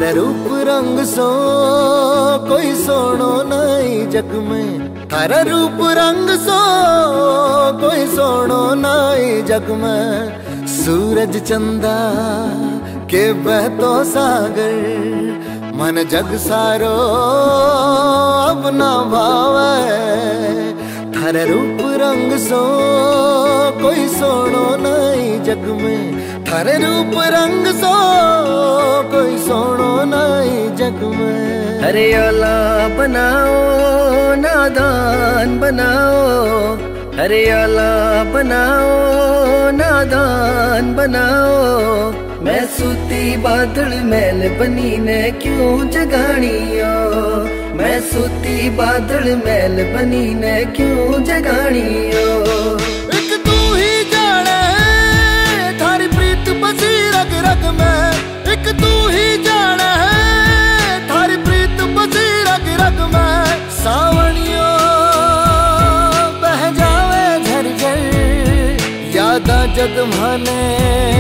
थारे रूप रंग सो कोई सोनो नहीं जग में, थारे रूप रंग सो कोई सोनो नहीं जग में। सूरज चंदा के बहतो सागर मन जग सारो अपना भावे। थारे रूप रंग सो कोई सोनो नहीं जग में, थारे रूप रंग सो कोई सोनो नहीं जग में। हरियाला बनाओ नादान बनाओ, हरियाला बनाओ नादान बनाओ। मैं सूती बादल मैल बनी ने क्यों जगानियो, मैं सूती बादल मैल बनी ने क्यों जगानियो। एक तू ही जाने थारी प्रीत बसी रग रग में, एक तू ही जाने थारी प्रीत बसी रग रग में। सावनियो बह जावे झर झर यादा जग माने